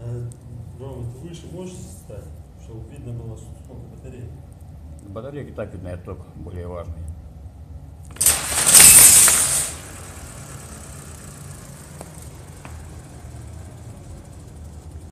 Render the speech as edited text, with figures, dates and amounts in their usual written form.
Рома, ты выше можешь стать, чтобы видно было, сколько батареи? Батарейки так видно, это только более важный.